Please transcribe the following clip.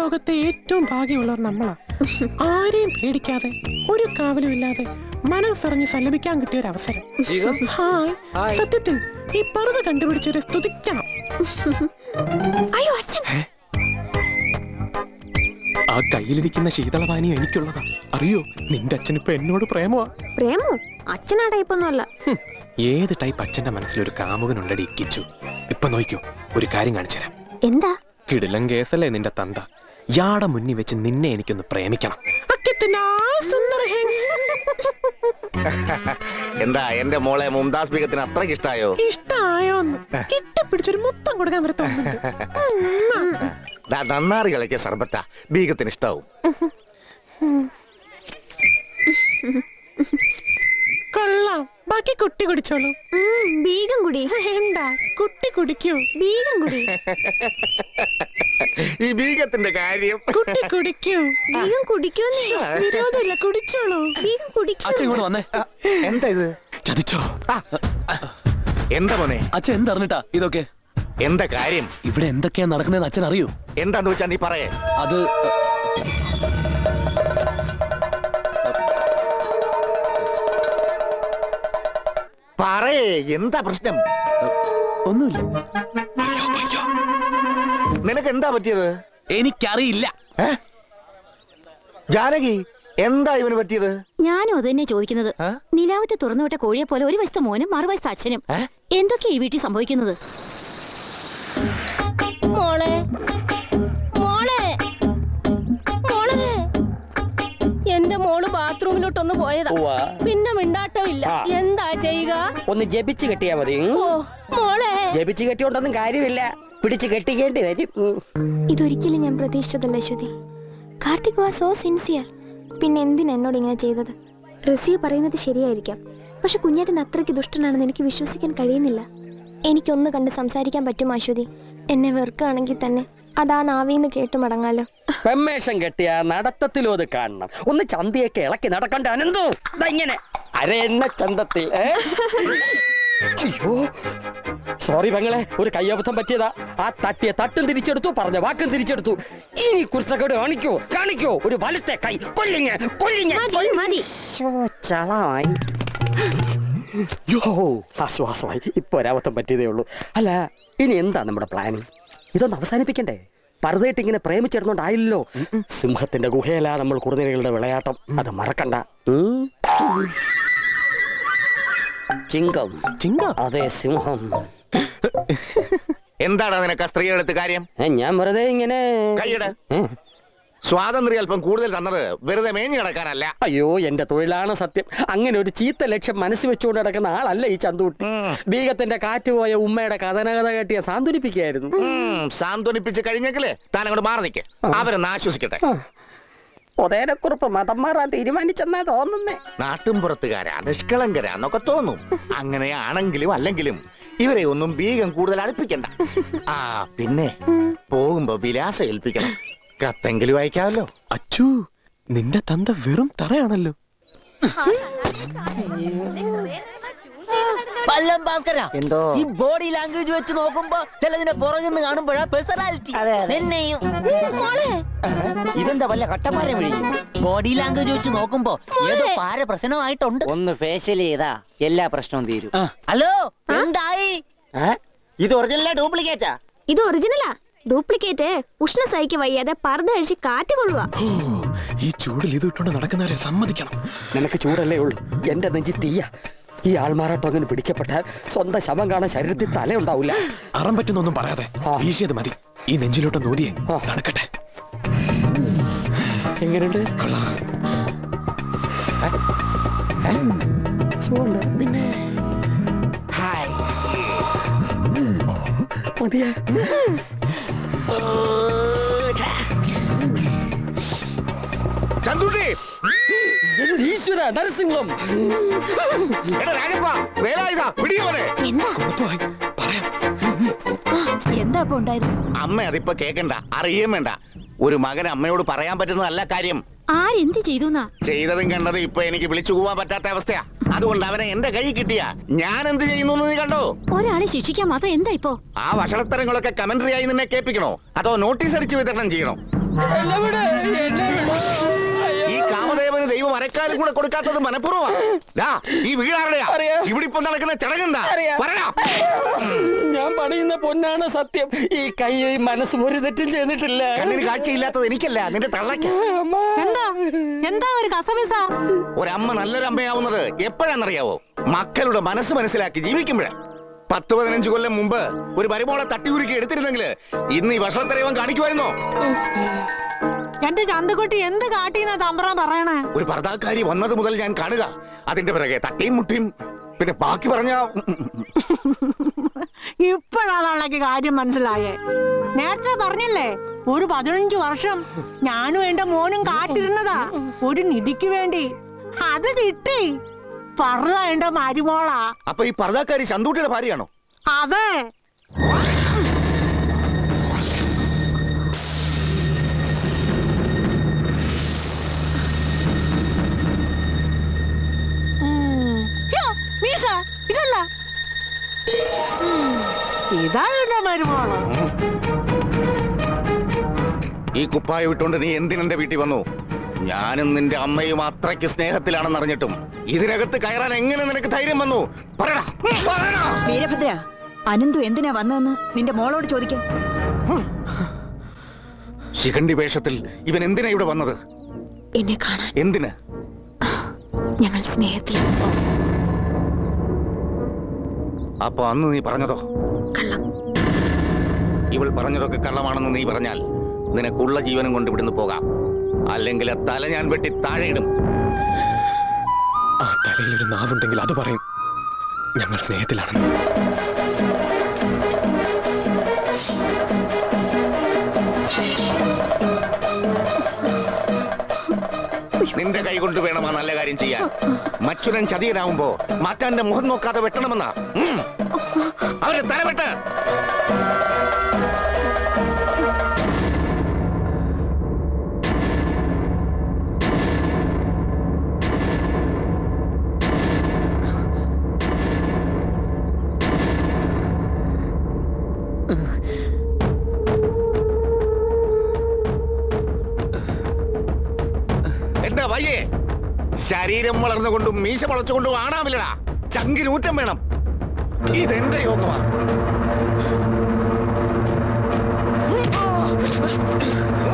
ലോകത്തെ ഏറ്റവും ഭാഗ്യമുള്ളവർ നമ്മളാ. ആരെയും പേടിക്കാതെ ഒരു കാവലും ഇല്ലാതെ മനസ്സറിഞ്ഞ് സല്ലപിക്കാൻ കിട്ടിയ ഒരു അവസരം. ഹായ്, സത്യത്തിൽ ഈ പറുത കണ്ടുപിടിച്ചൊരു സ്തുതിക്കണം. അയ്യോ അച്ഛൻ, ആ കയ്യിലിരിക്കുന്ന ശീതളപാനീയം എനിക്കുള്ളതാ. അറിയോ, നിന്റെ അച്ഛനിപ്പോ എന്നോട് പ്രേമോ? അച്ഛനാ ടൈപ്പൊന്നും അല്ല. ഏത് ടൈപ്പ് അച്ഛന്റെ മനസ്സിലൊരു കാമുകനുണ്ടടി ഇക്കിച്ചു. ഇപ്പൊ നോക്കിയോ, ഒരു കാര്യം കാണിച്ചുതരാം. എന്താ? കിടിലം കേസല്ലേ നിന്റെ തന്ത. യാടെ മുന്നിൽ വെച്ച് നിന്നെ എനിക്കൊന്ന് പ്രേമിക്കണം. എന്താ എന്റെ മോളെ മുംതാസ് ബീഗത്തിന് അത്രയ്ക്ക് ഇഷ്ടായോ? ഇഷ്ടായോന്ന് കെട്ടിപ്പിടിച്ചൊരു മുത്തം കൊടുക്കാൻ വരെ തോന്നുന്നുണ്ട്. നന്നാറി കളിക്കിയ സർബത്ത ബീഗത്തിന് ഇഷ്ടാവും. കൊള്ളാം, ബാക്കി കുട്ടി കുടിച്ചോളൂ. ബീഗം കുടി. വേണ്ട, കുട്ടി കുടിക്കൂ. ബീഗം കുടി. ഈ ബീഗത്തിന്റെ കാര്യം കുട്ടി കുടിക്കൂ. ബീഗം കുടിക്കൂന്നേ. വിരോധമില്ല, കുടിച്ചോളൂ. ബീഗം കുടിക്കൂ. അച്ഛൻ ഇങ്ങോട്ട് വന്നേ. എന്താ ഇത്? ചതിച്ചോ? എന്താ മോനെ? അച്ഛൻ എന്തറിഞ്ഞിട്ടാ ഇതൊക്കെ? എന്താ കാര്യം? ഇവിടെ എന്തൊക്കെയാ നടക്കുന്നതെന്ന് അച്ഛൻ അറിയൂ? എന്താന്ന് വെച്ചാ നീ പറയേ. അത് പറയേ, എന്താ പ്രശ്നം? ഒന്നുമില്ല. നിനക്ക് എന്താ പറ്റിയത്? എനിക്കറിയില്ല. ജാനകി, എന്താ ഇവന് പറ്റിയത്? ഞാനും അത് തന്നെ ചോദിക്കുന്നത്. നിലാവത്തെ തുറന്നുവിട്ട കോഴിയെ പോലെ ഒരു വശത്തെ മോനും മറുവശത്തെ അച്ഛനും. എന്തൊക്കെയാ ഈ വീട്ടിൽ സംഭവിക്കുന്നത്? മോളെ, മോളെ, മോളെ, എന്റെ മോള് ബാത്റൂമിലോട്ടൊന്ന് പോയതാ. പിന്നെ മിണ്ടാട്ടം ഇല്ല. എന്താ ചെയ്യുക? ഒന്ന് ജപിച്ച് കെട്ടിയാ മതി. മോളെ, ജപിച്ച് കെട്ടിയോണ്ടൊന്നും കാര്യമില്ല, പിടിച്ച് കെട്ടിക്കേണ്ടി വരും. ഇതൊരിക്കലും ഞാൻ പ്രതീക്ഷിച്ചതല്ല Shruti. Karthik was so sincere. പിന്നെ എന്തിനാ എന്നോട് ഇങ്ങനെ ചെയ്തത്? റസിയ പറയുന്നത് ശരിയായിരിക്കാം, പക്ഷെ കുഞ്ഞേട്ടൻ അത്രയ്ക്ക് ദുഷ്ടനാണെന്ന് എനിക്ക് വിശ്വസിക്കാൻ കഴിയുന്നില്ല. എനിക്കൊന്ന് കണ്ട് സംസാരിക്കാൻ പറ്റും അശ്വതി. എന്നെ വെറുക്കുകയാണെങ്കിൽ തന്നെ അതാ നാവിന്ന് കേട്ടു മടങ്ങാലോ. പെമ്മേഷം കെട്ടിയ നടത്തത്തിലോ അത് കാണണം. ഒന്ന് ചന്തയൊക്കെ ഇളക്കി നടക്കണ്ട അനന്തോ. ഇങ്ങനെ അരയെണ്ണ ചന്തത്തിൽ. അയ്യോ സോറി പെങ്ങളെ, ഒരു കയ്യബദ്ധം പറ്റിയതാ. ആ തട്ടിയ തട്ടും തിരിച്ചെടുത്തു, പറഞ്ഞ വാക്കും തിരിച്ചെടുത്തു. ഇനി കുറിച്ചൊക്കെ കാണിക്കോ കാണിക്കോ ഒരു വലത്തെ കൈ. കൊല്ലിങ്ങ കൊല്ലിങ്ങ. ചളമായി. ആശ്വാസമായി. ഇപ്പൊ ഒരബദ്ധം പറ്റിയതേ ഉള്ളൂ. അല്ല, ഇനി എന്താ നമ്മുടെ പ്ലാനിങ്? ഇതൊന്ന് അവസാനിപ്പിക്കണ്ടേ? പറുതയിട്ട് ഇങ്ങനെ പ്രേമിച്ചിരുന്നോണ്ടായില്ലോ. സിംഹത്തിന്റെ ഗുഹയിലാ നമ്മൾ കുറുനിരകളുടെ വിളയാട്ടം. അത് മറക്കണ്ട. ചിങ്കം. അതെ, സിംഹം. എന്താണ് നിനക്ക് സ്ത്രീയുടെ കാര്യം? ഞാൻ വെറുതെ ഇങ്ങനെ കൈയ്യട. സ്വാതന്ത്ര്യം അല്പം കൂടുതൽ തന്നത് വെറുതെ മേഞ്ഞു കിടക്കാനല്ല. അയ്യോ, എന്റെ തൊഴിലാണ് സത്യം. അങ്ങനെ ഒരു ചീത്ത ലക്ഷ്യം മനസ്സിൽ വെച്ചുകൊണ്ട് നടക്കുന്ന ആളല്ല ഈ ചന്തൂട്ടി. ബീഗത്തിന്റെ കാറ്റുപോയ ഉമ്മയുടെ കഥനകഥ കേട്ടിയ സാന്ത്വനിപ്പിക്കുകയായിരുന്നു. സാന്ത്വനിപ്പിച്ച് കഴിഞ്ഞെങ്കിലേ താൻ അങ്ങോട്ട് മാറി നിൽക്കേ, അവരെന്ന് ആശ്വസിക്കട്ടെ. ഒതേനെക്കുറിപ്പ് മതം മാറാൻ തീരുമാനിച്ചെന്നാ തോന്നുന്നേ. നാട്ടുംപുറത്തുകാരാ, നിഷ്കളങ്കരാന്നൊക്കെ തോന്നും. അങ്ങനെയാണെങ്കിലും അല്ലെങ്കിലും ഇവരെ ഒന്നും ബീഗം കൂടുതൽ അടുപ്പിക്കണ്ട. ആ പിന്നെ പോകുമ്പോ വിലാസം ഏൽപ്പിക്കണം. കത്തെങ്കിലും അയക്കാമല്ലോ. അച്ചു, നിന്റെ തന്ത വെറും തറയാണല്ലോ. പല്ലം ഭാസ്കര, ഈ ബോഡി ലാംഗ്വേജ് വെച്ച് നോക്കുമ്പോ ചിലതിന്റെ പുറകുന്ന് കാണുമ്പോഴാ പേഴ്സണാലിറ്റി. ഇതെന്താ വല്ല കട്ടപ്പാരം വിളിക്കും? ബോഡി ലാംഗ്വേജ് വെച്ച് നോക്കുമ്പോ ഏതോ പാര പ്രശ്നമായിട്ടുണ്ട്. ഒന്ന് ഫേഷ്യൽ ചെയ്താ എല്ലാ പ്രശ്നവും തീരും. ഹലോ, എന്തായി? ഇത് ഒറിജിനലാ ഡ്യൂപ്ലിക്കേറ്റാ? ഇത് ഒറിജിനലാ. ഡ്യൂപ്ലിക്കേറ്റ് ഉഷ്ണ സഹിക്ക് വയ്യാതെ പർദ്ദ അഴിച്ച് കാറ്റ് കൊള്ളുക. ഈ ചൂടിൽ ഇത് ഇട്ടുകൊണ്ട് നടക്കുന്നവരെ സമ്മതിക്കണം. നിനക്ക് ചൂടല്ലേ ഉള്ളൂ, എന്റെ നെഞ്ചി തീയ. ഈ ആൾമാറാട്ടം അങ്ങനെ പിടിക്കപ്പെട്ടാൽ സ്വന്തം ശവം കാണാൻ ശരീരത്തിൽ തലയുണ്ടാവില്ല. അറം പറ്റുന്നൊന്നും പറയാതെ വീശിയത് മതി. ഈ നെഞ്ചിലോട്ട് നോടിയേ തണുക്കട്ടെ. എങ്ങനെയുണ്ട്? പിന്നെ മതിയാ. ചന്തുട്ടി, ഈശ്വര നരസിംഹം. എന്താ ഉണ്ടായത്? അമ്മ അതിപ്പോ കേക്കണ്ട, അറിയേം വേണ്ട. ഒരു മകൻ അമ്മയോട് പറയാൻ പറ്റുന്നതല്ല കാര്യം. ആരെന്ത് ചെയ്തു? ചെയ്തതും കണ്ടത് ഇപ്പൊ എനിക്ക് വിളിച്ചു പോവാൻ പറ്റാത്ത അവസ്ഥയാ. അതുകൊണ്ട് അവനെ എന്റെ കൈ കിട്ടിയ ഞാൻ എന്ത് ചെയ്യുന്നു നീ കണ്ടോ? ഒരാളെ ശിക്ഷിക്കാൻ മാത്രം എന്താ ഇപ്പോ? ആ വഷളത്തരങ്ങളൊക്കെ കമന്ററി ആയി നിന്നെ കേൾപ്പിക്കണോ, അതോ നോട്ടീസ് അടിച്ച് വിതരണം ചെയ്യണോ? ഈ കാമദേവന് ദൈവം അരക്കാലും കൂടെ കൊടുക്കാത്തത് മനഃപൂർവ്വമാണ്. ഈ വീടാരുടെയാ? ഇവിടെ ഇപ്പൊ നടക്കുന്ന ചടങ്ങെന്താ? ഞാൻ പണിയുന്ന പൊന്നാണ് സത്യം. ഈ കൈ മനസ്സ് ഒരു തെറ്റും ചെയ്തിട്ടില്ല. കണ്ണിന് കാഴ്ചയില്ലാത്തത് എനിക്കല്ല, നിന്റെ തള്ളയ്ക്ക. എന്താ ഒരു കസവിസ? ഒരമ്മ നല്ലൊരു അമ്മയാവുന്നത് എപ്പോഴാണെന്നറിയാവോ? മക്കളുടെ മനസ്സ് മനസ്സിലാക്കി ജീവിക്കുമ്പോഴാ. 10-15 കൊല്ലം മുമ്പ് ഒരു മരുമോളെ തട്ടിയുരുക്കി എടുത്തിരുന്നെങ്കിൽ ഇന്ന് ഈ വർഷത്തരവൻ കാണിക്കുമായിരുന്നോ? എന്റെ ചന്തക്കുട്ടി എന്ത് കാട്ടിന്നാ തമ്പ്രാൻ പറയണേ? ഒരു പർദ്ദാക്കാരി വന്നത് മുതൽ ഞാൻ കാണുക. അതിന്റെ പിറകെ തട്ടിയും മുട്ടിയും. പിന്നെ ബാക്കി പറഞ്ഞ ഇപ്പോഴാണുള്ളക്ക് കാര്യം മനസ്സിലായേ. നേരത്തെ പറഞ്ഞില്ലേ, ഒരു 15 വർഷം ഞാനും എന്റെ മോനും കാത്തിരുന്നതാ ഒരു നിധിക്ക് വേണ്ടി. അത് കിട്ടി. പറ എന്റെ മരുമോളാ. അപ്പൊ ഈ പർദ്ദാക്കാരി ചന്തൂട്ടിയുടെ ഭാര്യയാണോ? അതെ. ഇതല്ല, ഇതാ എന്റെ മരുമോള്. ഈ കുപ്പായ വിട്ടുകൊണ്ട് നീ എന്തിനെന്റെ വീട്ടിൽ വന്നു? ഞാനും നിന്റെ അമ്മയും അത്രയ്ക്ക് സ്നേഹത്തിലാണെന്ന് അറിഞ്ഞിട്ടും ഇതിനകത്ത് കയറാൻ എങ്ങനെ നിനക്ക് ധൈര്യം വന്നു? പറയടാ. വീരഭദ്ര, അനന്തു എന്തിനാ വന്നതെന്ന് നിന്റെ മോളോട് ചോദിക്കാം. ശിഖണ്ഡി വേഷത്തിൽ ഇവൻ എന്തിനാ ഇവിടെ വന്നത്? എന്നെ കാണാൻ. എന്തിന്? ഞങ്ങൾ സ്നേഹത്തിൽ. അപ്പൊ അന്ന് നീ പറഞ്ഞതോ? കള്ളം. ഇവൾ പറഞ്ഞതൊക്കെ കള്ളമാണെന്ന് നീ പറഞ്ഞാൽ നിനക്കുള്ള ജീവനും കൊണ്ട് ഇവിടുന്ന് പോകാം. അല്ലെങ്കിൽ ആ തല ഞാൻ വെട്ടി താഴെയിടും. ആ തലയിൽ ഒരു നാവുണ്ടെങ്കിൽ അത് പറയും ഞങ്ങൾ സ്നേഹത്തിലാണെന്ന്. നിന്റെ കൈ കൊണ്ട് വേണം ആ നല്ല കാര്യം ചെയ്യാൻ. മച്ചുരൻ ചതിയനാവുമ്പോ മാറ്റാന്റെ മുഖം നോക്കാതെ വെട്ടണമെന്നാ. അവരെ തലവെട്ട്. എന്താ വയ്യേ? ശരീരം വളർന്നുകൊണ്ടും മീശ വളച്ചുകൊണ്ടും ആണാവില്ലടാ. ചങ്കിനൂറ്റം വേണം. ഇതെന്റെ യോഗമാണ്.